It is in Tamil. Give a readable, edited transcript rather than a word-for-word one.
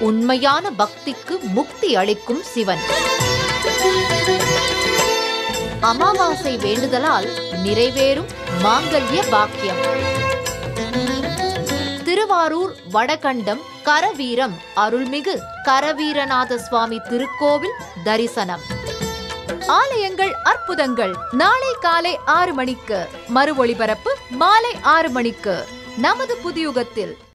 உண்மையான பக்திக்கு முக்தி அளிக்கும் சிவன். அமாவாசை வேண்டுதலால் நிறைவேறும் மாங்கல்ய பாக்கியம். திருவாரூர் வடகண்டம் கரவீரம் அருள்மிகு கரவீரநாத சுவாமி திருக்கோவில் தரிசனம். ஆலயங்கள் அற்புதங்கள் நாளை காலை 6 மணிக்கு, மறு ஒளிபரப்பு மாலை 6 மணிக்கு நமது புதியுகத்தில்.